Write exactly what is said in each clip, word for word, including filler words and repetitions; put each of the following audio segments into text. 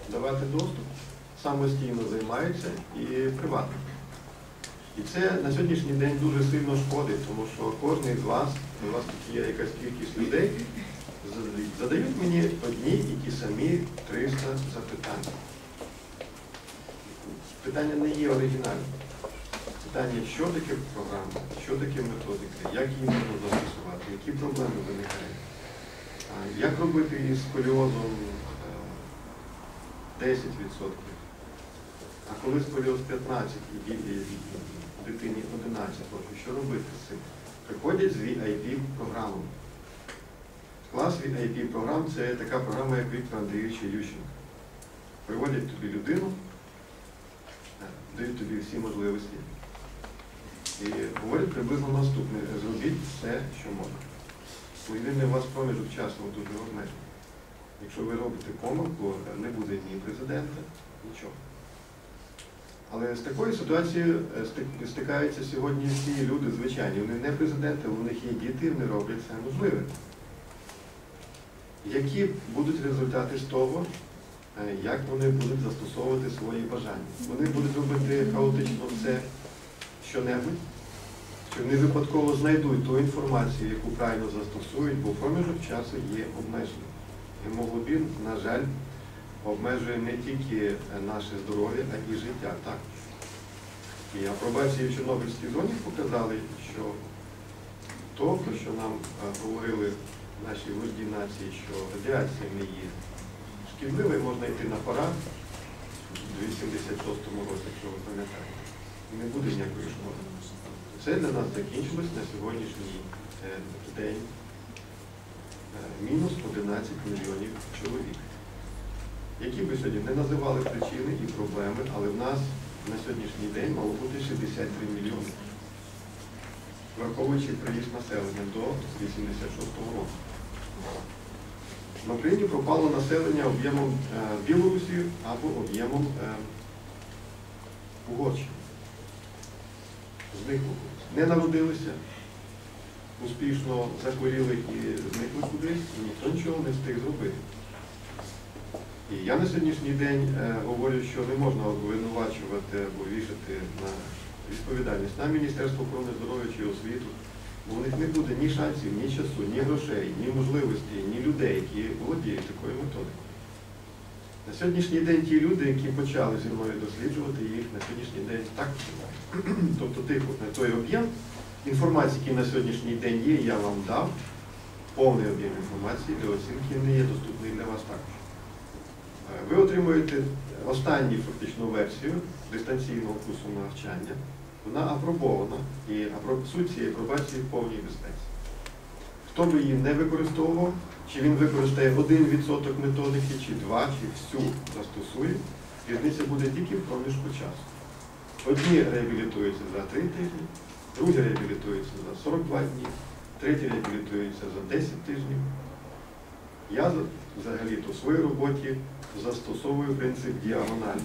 давати доступ, самостійно займаються і приватно. І це на сьогоднішній день дуже сильно шкодить, тому що кожен з вас, у вас тут є якась кількість людей, задають мені одні і ті самі триста запитань. Питання не є оригінальним. Питання, що таке програма, що таке методика, як її можна застосувати, які проблеми виникають, як робити із сколіозом десять відсотків, а коли сколіоз п'ятнадцять і дитині одинадцять років, що робити з цим? Приходять з ві ай пі-програмами. Клас ві ай пі-програм – це така програма, як Віктор Андрійович Ющенко. Приводять тобі людину, дають тобі всі можливості. І говорять приблизно наступне: зробіть все, що можна. Єдиний у вас проміжок часу дуже обмежений. Якщо ви робите помилку, не буде ні президента, нічого. Але з такою ситуацією стикаються сьогодні всі люди звичайні. Вони не президенти, у них є діти, вони роблять все можливе. Які будуть результати з того, як вони будуть застосовувати свої бажання? Вони будуть робити хаотично все, що-небудь, чи вони випадково знайдуть ту інформацію, яку правильно застосують, бо проміжок часу є обмежений. Гемоглобін, на жаль, обмежує не тільки наше здоров'я, а й життя також. І апробації в Чорнобильській зоні показали, що то, про що нам говорили наші вожді нації, що радіація не є шкідливою, можна йти на парад у вісімдесят шостому році, якщо ви пам'ятаєте, і не буде ніякої шкоди. Це для нас закінчилось на сьогоднішній день мінус одинадцять мільйонів чоловік. Які би сьогодні не називали причини і проблеми, але в нас на сьогоднішній день мало бути шістдесят три мільйони, враховуючи приїзд населення до вісімдесят шостого року. На Україні пропало населення об'ємом е, Білорусі або об'ємом е, Угорщини. Зникли. Не народилися, успішно захворіли і зникли кудись, і ніхто нічого не встиг зробити. І я на сьогоднішній день е, говорю, що не можна обвинувачувати або вішати на відповідальність на Міністерство охорони здоров'я чи освіту, бо у них не буде ні шансів, ні часу, ні грошей, ні можливостей, ні людей, які володіють такою методикою. На сьогоднішній день ті люди, які почали зі мною досліджувати, їх на сьогоднішній день так починають. Тобто той об'єм інформації, який на сьогоднішній день є, я вам дав, повний об'єм інформації для оцінки не є доступний для вас також. Ви отримуєте останню фактично версію дистанційного курсу навчання. Вона апробована, і суть цієї апробації в повній безпеці. Хто би її не використовував, чи він використає один відсоток методики, чи два, чи всю застосує, різниця буде тільки в проміжку часу. Одні реабілітуються за три тижні, другі реабілітуються за сорок два дні, треті реабілітуються за десять тижнів. Я взагалі-то в своїй роботі застосовую принцип діагоналі.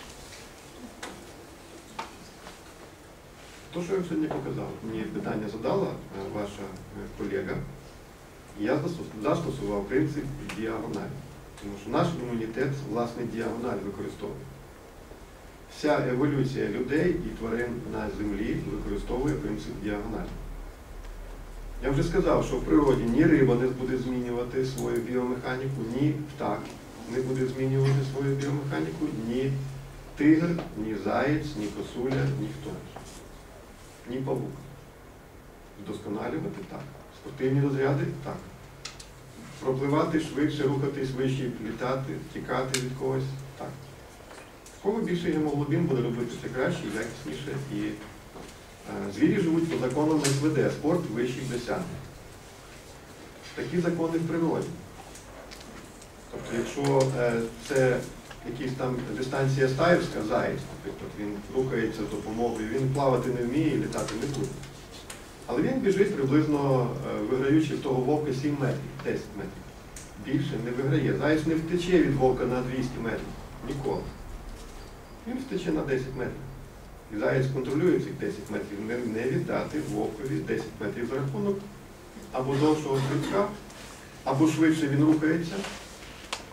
То, що я сьогодні показав, мені питання задала ваша колега, і я застосував принцип діагоналі. Тому що наш імунітет, власне, діагональ використовує. Вся еволюція людей і тварин на землі використовує принцип діагоналі. Я вже сказав, що в природі ні риба не буде змінювати свою біомеханіку, ні птах не буде змінювати свою біомеханіку, ні тигр, ні заєць, ні косуля, ніхто. Ні павук. Вдосконалювати – так. Спортивні розряди – так. Пропливати швидше, рухатись вище, літати, тікати від когось – так. В кого більше гемоглобін буде робити все краще, якісніше. І е, звірі живуть по законам ес ве де – спорт вищих досягнень. Такі закони в природі. Тобто, якщо е, це якась там дистанція стаївська, заєць, наприклад, він рухається з допомогою, він плавати не вміє і літати не буде. Але він біжить приблизно, виграючи в того вовка сім метрів, десять метрів. Більше не виграє. Заєць не втече від вовка на двісті метрів. Ніколи. Він втече на десять метрів. І заєць контролює цих десять метрів. Не, не віддати вовкові десять метрів за рахунок або довшого стрибка, або швидше він рухається,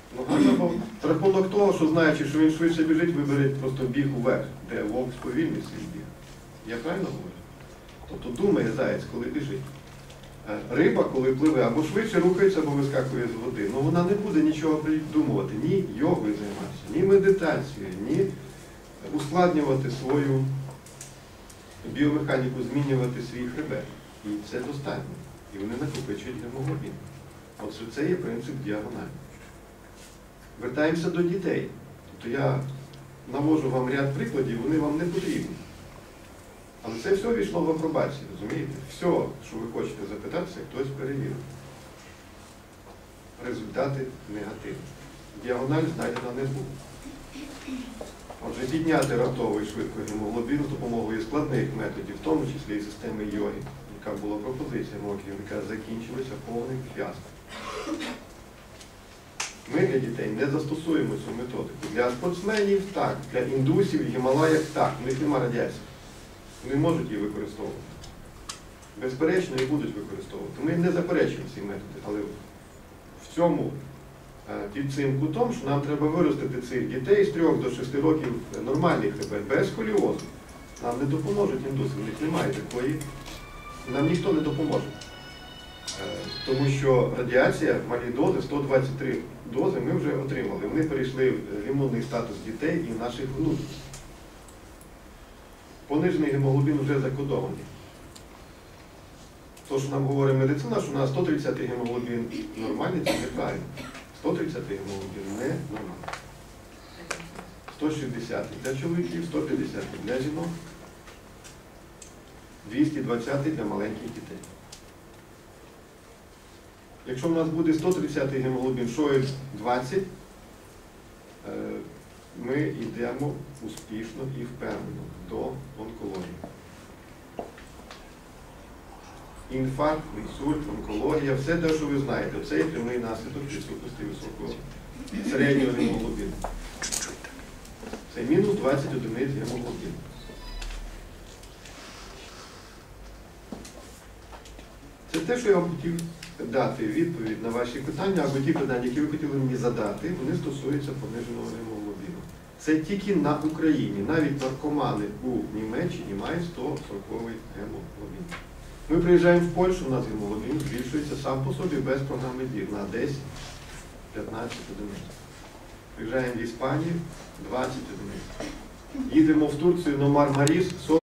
Ну, або за рахунок того, що знаючи, що він швидше біжить, виберіть просто біг уверх, де вовк сповільнив свій біг. Я правильно говорю? Тобто думає заяць, коли біжить. Риба, коли пливе, або швидше рухається, або вискакує з води. Ну вона не буде нічого придумувати, ні йогою займатися, ні медитацією, ні ускладнювати свою біомеханіку, змінювати свій хребет. І це достатньо. І вони накопичують гемоглобін. Отже, це є принцип діагоналі. Вертаємося до дітей. Тобто я навожу вам ряд прикладів, вони вам не потрібні. Але це все війшло в апробацію, розумієте? Все, що ви хочете запитатися, хтось перевірив. Результати негативні. Діагональ знайдена не була. Отже, підняти раптово і швидко гемоглобін з допомогою складних методів, в тому числі і системи йоги, яка була пропозиція мого керівника, закінчилася повним фіаско. Ми для дітей не застосуємо цю методику. Для спортсменів так, для індусів і Гімалаїв так, у них немає радіації. Вони можуть її використовувати. Безперечно, і будуть використовувати. Ми не заперечуємо ці методи, але в цьому під цим кутом, що нам треба виростити цих дітей з трьох до шести років нормальний хребет, без сколіозу. Нам не допоможуть індуси, в них немає такої. Нам ніхто не допоможе. Тому що радіація, малі дози, сто двадцять три дози ми вже отримали. Вони перейшли в імунний статус дітей і наших внуків. Понижений гемоглобін вже закодований. То, що нам говорить медицина, що у нас сто тридцять гемоглобін нормальний, це неправильно. сто тридцять гемоглобін не нормальний. сто шістдесят для чоловіків, сто п'ятдесят для жінок, двісті двадцять для маленьких дітей. Якщо в нас буде сто тридцять гемоглобін, шоєць двадцять, ми йдемо успішно і впевнено до онкології. Інфаркт, інсульт, онкологія, все те, що ви знаєте, це є прямий наслідок відсутності високого середнього гемоглобіну. Це мінус двадцять одиниць гемоглобіну. Це те, що я вам хотів дати відповідь на ваші питання, або ті питання, які ви хотіли мені задати, вони стосуються пониженого гемоглобіну. Це тільки на Україні. Навіть наркомани у Німеччині мають сто сороковий гемоглобін. Ми приїжджаємо в Польщу, у нас гемоглобін збільшується сам по собі без програми ДІР на десять-п'ятнадцять одиниць. Приїжджаємо в Іспанію двадцять одиниць. Їдемо в Турцію на Мармаріс.